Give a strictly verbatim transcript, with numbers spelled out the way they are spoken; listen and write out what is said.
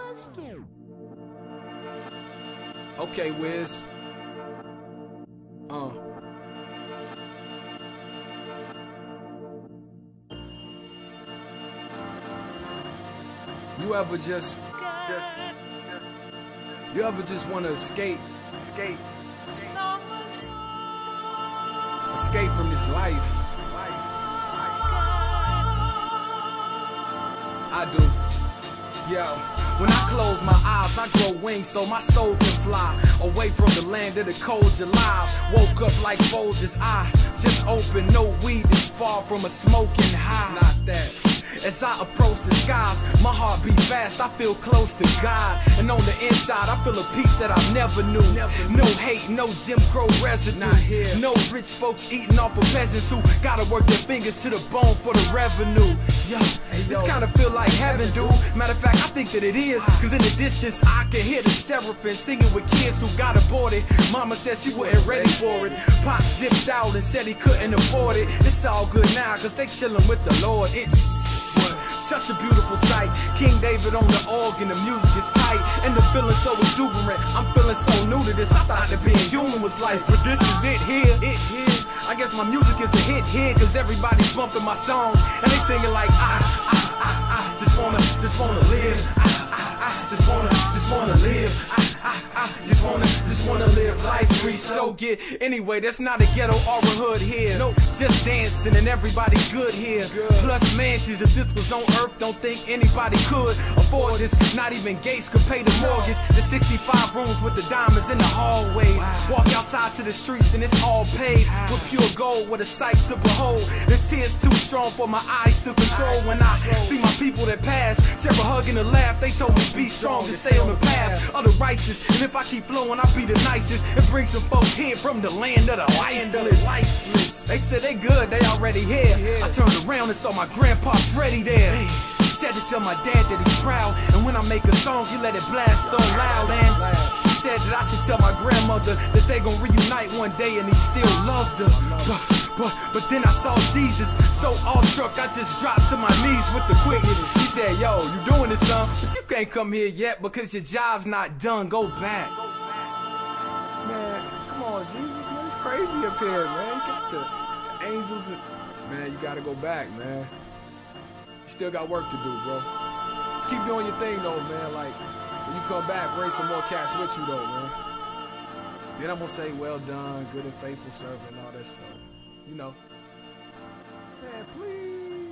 Okay, Wiz. Uh. You ever just, just, you ever just want to escape, escape, escape from this life? I do. Yo, when I close my eyes, I grow wings so my soul can fly away from the land of the cold July. Woke up like Folgers, I just open, no weed is far from a smoking high. Not that. As I approach the skies, my heart beats fast, I feel close to God. And on the inside, I feel a peace that I never knew. Never no hate, no Jim Crow residue. Not here. No rich folks eating off of peasants who gotta work their fingers to the bone for the revenue. Yo, hey, yo, this kinda feel like heaven, dude. Matter of fact, I think that it is. Cause in the distance, I can hear the seraphim singing with kids who got aborted. Mama said she wasn't ready for it. Pops dipped out and said he couldn't afford it. It's all good now, cause they chillin' with the Lord. It's such a beautiful sight. King David on the organ, the music is tight, and the feeling so exuberant. I'm feeling so new to this. I thought that being human was life, but this is it here. It here. I guess my music is a hit here, cause everybody's bumping my song, and they singing like I, I, I, I just wanna, just wanna live. I, I, I just wanna, just wanna live. I, I, I just wanna, just wanna live life free. So get anyway. That's not a ghetto or a hood here. No, just dancing and everybody good here. Good. Plus mansions. If this was on earth, don't think anybody could afford this. Not even Gates could pay the mortgage. The sixty-five rooms with the diamonds in the hallways. Wow. Walk outside to the streets and it's all paid wow. with pure gold, with a sight to behold. The tears too strong for my eyes to control. When I see my people that pass, share a hug and a laugh. They told me be strong and stay on the path of the righteous. And if I keep flowing, I'll be the nicest and bring some folks here from the land of the lifeless. lifeless. They said they good, they already here. Yeah. I turned around and saw my grandpa Freddie there. Hey. He said to tell my dad that he's proud, and when I make a song, he let it blast on loud. And he said that I should tell my grandmother that they gon' reunite one day, and he still loved her. But, but, but then I saw Jesus, so awestruck I just dropped to my knees with the quickness. He said, yo, you doing this, son, but you can't come here yet because your job's not done. Go back. Man, come on, Jesus, man, it's crazy up here, man. Get the, the angels, and, man, you gotta go back, man. You still got work to do, bro. Just keep doing your thing, though, man. Like, when you come back, bring some more cash with you, though, man. Then I'm gonna say, well done, good and faithful servant, and all that stuff. You know. Man, please.